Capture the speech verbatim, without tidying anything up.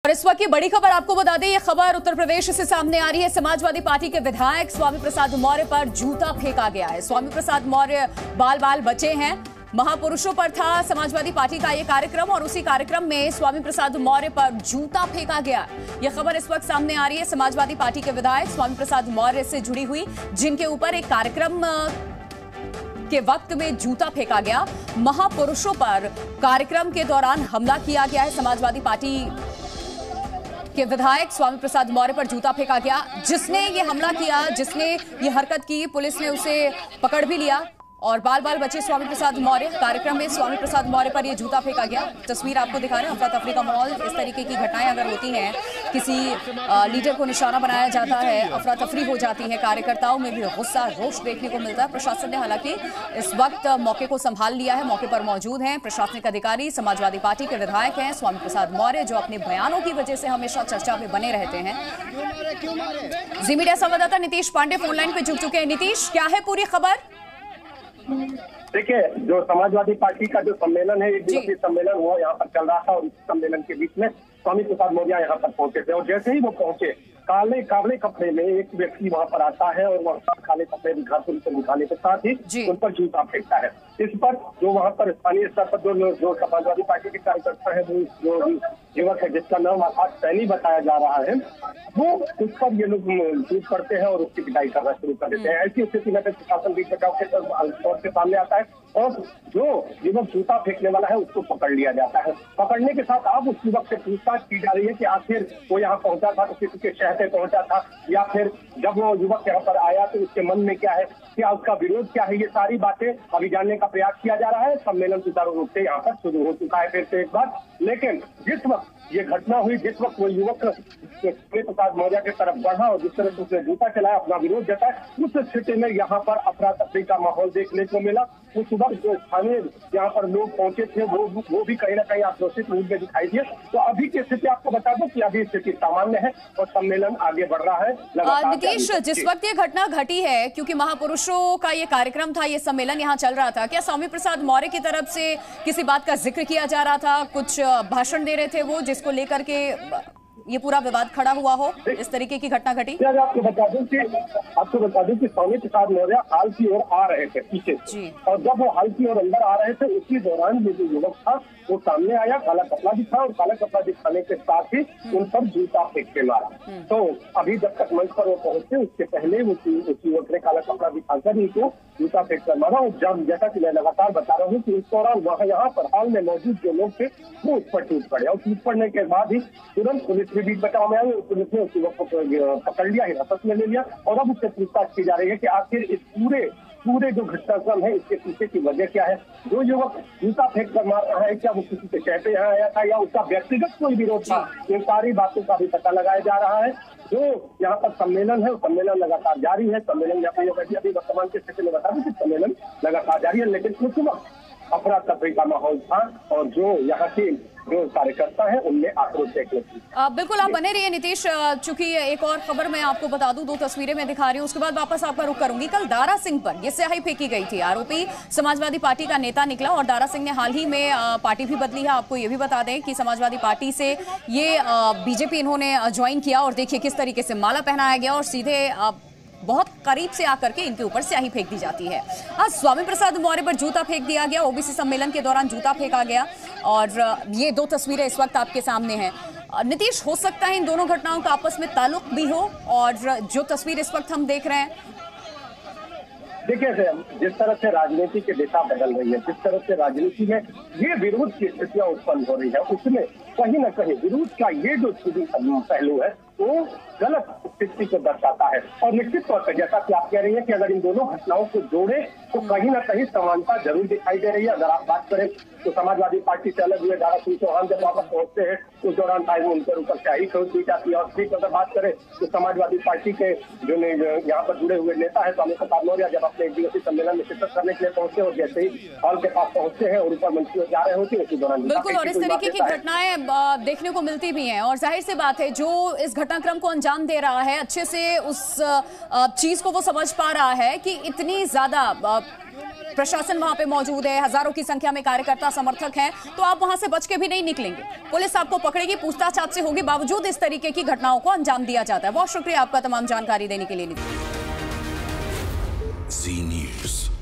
और इस वक्त की बड़ी खबर आपको बता दें, ये खबर उत्तर प्रदेश से सामने आ रही है। समाजवादी पार्टी के विधायक स्वामी प्रसाद मौर्य पर जूता फेंका गया है। स्वामी प्रसाद मौर्य बाल बाल बचे हैं। महापुरुषों पर था समाजवादी पार्टी का ये कार्यक्रम और उसी कार्यक्रम में स्वामी प्रसाद मौर्य पर जूता फेंका गया। यह खबर इस वक्त सामने आ रही है समाजवादी पार्टी के विधायक स्वामी प्रसाद मौर्य से जुड़ी हुई, जिनके ऊपर एक कार्यक्रम के वक्त में जूता फेंका गया। महापुरुषों पर कार्यक्रम के दौरान हमला किया गया है। समाजवादी पार्टी के विधायक स्वामी प्रसाद मौर्य पर जूता फेंका गया। जिसने ये हमला किया, जिसने ये हरकत की, पुलिस ने उसे पकड़ भी लिया और बाल बाल बचे स्वामी प्रसाद मौर्य। कार्यक्रम में स्वामी प्रसाद मौर्य पर यह जूता फेंका गया। तस्वीर आपको दिखा रहे हैं, अफरा तफरी का माहौल। इस तरीके की घटनाएं अगर होती हैं, किसी लीडर को निशाना बनाया जाता है, अफरा तफरी हो जाती है, कार्यकर्ताओं में भी गुस्सा रोष देखने को मिलता है। प्रशासन ने हालांकि इस वक्त मौके को संभाल लिया है। मौके पर मौजूद हैं प्रशासनिक अधिकारी, समाजवादी पार्टी के विधायक हैं स्वामी प्रसाद मौर्य, जो अपने बयानों की वजह से हमेशा चर्चा में बने रहते हैं। जी मीडिया संवाददाता नीतीश पांडे फोनलाइन पे जुड़ चुके हैं। नीतीश, क्या है पूरी खबर? देखिए, जो समाजवादी पार्टी का जो सम्मेलन है, एक दिवसीय सम्मेलन वो यहाँ पर चल रहा था और इस सम्मेलन के बीच में स्वामी प्रसाद मौर्य यहाँ पर पहुंचे थे और जैसे ही वो पहुंचे, काले काले कपड़े में एक व्यक्ति वहाँ पर आता है और वहाँ पर काले कपड़े दिखाते उनको दिखाने के साथ ही उन पर जूता फेंकता है। इस पर जो वहाँ पर स्थानीय स्तर पर जो जो समाजवादी पार्टी के कार्यकर्ता है, जो युवक है जिसका नाम आकाश सैनी बताया जा रहा है, वो उस पर ये लोग टूट पड़ते हैं और उसकी पिटाई करना शुरू कर देते हैं। ऐसी स्थिति में प्रशासन भी बचाव के तौर से सामने आता है और जो युवक जूता फेंकने वाला है उसको पकड़ लिया जाता है। पकड़ने के साथ अब उस युवक से पूछताछ की जा रही है कि आखिर वो यहाँ पहुंचा था तो किसी के शहर से पहुंचा था, या फिर जब वो युवक यहाँ पर आया तो उसके मन में क्या है, क्या उसका विरोध क्या है। ये सारी बातें अभी जानने का प्रयास किया जा रहा है। सम्मेलन सुचारू रूप से यहाँ पर शुरू हो चुका है फिर से एक बार। लेकिन जिस वक्त ये घटना हुई, जिस वक्त वो युवक स्वामी प्रसाद मौर्य की तरफ बढ़ा और जिस तरह से उसने जूता चलाया, अपना विरोध जताया, उस स्थिति में यहाँ पर अफरा तफरी का माहौल देखने को मिला। उस वक्त जो स्थानीय यहाँ पर लोग पहुंचे थे वो वो भी कहीं ना कहीं आक्रोशित रूप में दिखाई दिए। तो अभी की स्थिति आपको बता दूं कि अभी स्थिति सामान्य है और सम्मेलन आगे बढ़ रहा है। नीतीश, जिस वक्त ये घटना घटी है, क्योंकि महापुरुषों का ये कार्यक्रम था, ये सम्मेलन यहाँ चल रहा था, क्या स्वामी प्रसाद मौर्य की तरफ से किसी बात का जिक्र किया जा रहा था? कुछ भाषण दे रहे थे वो, जिसको लेकर के ये पूरा विवाद खड़ा हुआ हो, इस तरीके की घटना घटी? आपको बता दूं कि आपको बता दूं कि स्वामी प्रसाद मौर्य हाल की ओर आ रहे थे पीछे से, और जब वो हाल की ओर अंदर आ रहे थे उसी दौरान ये जो युवक था वो सामने आया, काला कपड़ा दिखा और काला कपड़ा दिखाने के साथ ही उन पर जूता फेंक के मारा। तो अभी जब तक मंच पर वो पहुंचे उसके पहले वो उस युवक ने काला कपड़ा दिखाकर उनको जूता फेंक कर मारा। और जब जैसा कि मैं लगातार बता रहा हूँ कि इस दौरान वहाँ यहाँ पर हाल में मौजूद जो लोग थे वो उस पर टूट पड़े और टूट पड़ने के बाद ही तुरंत पुलिस भी बीच बचाव में आई। पुलिस ने उस युवक को पकड़ लिया, हिरासत में ले लिया और अब उससे पूछताछ की जा रही है कि आखिर इस पूरे पूरे जो घटनाक्रम है इसके पीछे की वजह क्या है। जो युवक जूता फेंक कर मार रहा है, क्या वो किसी के शहर पे यहाँ आया था या उसका व्यक्तिगत कोई विरोध था, इन सारी बातों का भी पता लगाया जा रहा है। जो यहाँ पर सम्मेलन है, सम्मेलन लगातार जारी है। सम्मेलन अभी वर्तमान की स्थिति में बता दें कि सम्मेलन लगातार जारी है, लेकिन उस वक्त अफरा तफरी का माहौल था और जो यहाँ के जो कार्यकर्ता है उनमें आक्रोश देखने की। बिल्कुल, आप बने रहिए नीतीश। चूंकि एक और खबर मैं आपको बता दूं, दो तस्वीरें मैं दिखा रही हूं, उसके बाद वापस आपका रुख करूंगी। कल दारा सिंह पर ये स्याही फेंकी गई थी। आरोपी समाजवादी पार्टी का नेता निकला और दारा सिंह ने हाल ही में पार्टी भी बदली है। आपको ये भी बता दें कि समाजवादी पार्टी से ये बीजेपी इन्होंने ज्वाइन किया और देखिए किस तरीके से माला पहनाया गया और सीधे बहुत करीब से आकर के इनके ऊपर स्याही फेंक दी जाती है। आज स्वामी प्रसाद मौर्य पर जूता फेंक दिया गया। ओबीसी सम्मेलन के दौरान जूता फेंका गया और ये दो तस्वीरें इस वक्त आपके सामने हैं। नीतीश, हो सकता है इन दोनों घटनाओं का आपस में ताल्लुक भी हो और जो तस्वीर इस वक्त हम देख रहे हैं, देखिए जिस तरह से राजनीति की दिशा बदल रही है, जिस तरह से राजनीति में ये विरोध की स्थितियां उत्पन्न हो रही है, उसमें कहीं न कहीं विरोध का ये जो पहलू है वो गलत स्थिति को दर्शाता है। और निश्चित तौर पर जैसा कि आप कह रही हैं कि अगर इन दोनों घटनाओं को जोड़े तो कहीं ना कहीं समानता जरूर दिखाई दे रही है। अगर आप बात करें तो समाजवादी पार्टी से अलग हुए दारा सिंह चौहान जब वापस पहुंचते हैं उस दौरान शायद उनके ऊपर स्याही ठोक दी जाती है। और ठीक अगर बात करें तो समाजवादी पार्टी के जो यहाँ पर जुड़े हुए नेता है स्वामी प्रसाद मौर्य जब अपने एक दिवसीय सम्मेलन में शिरकत करने के लिए पहुंचे और जैसे ही हॉल के पास पहुंचते हैं और ऊपर मंच की ओर जा रहे होते हैं उसी दौरान बिल्कुल, और इस तरीके की घटनाएं देखने को मिलती भी हैं। और जाहिर सी बात है जो इस घटनाक्रम को अंजाम दे रहा है अच्छे से उस चीज को वो समझ पा रहा है कि इतनी ज्यादा प्रशासन वहां पे मौजूद है, हजारों की संख्या में कार्यकर्ता समर्थक हैं, तो आप वहां से बच के भी नहीं निकलेंगे। पुलिस आपको पकड़ेगी, पूछताछ आपसे होगी, बावजूद इस तरीके की घटनाओं को अंजाम दिया जाता है। बहुत शुक्रिया आपका तमाम जानकारी देने के लिए। जी न्यूज़।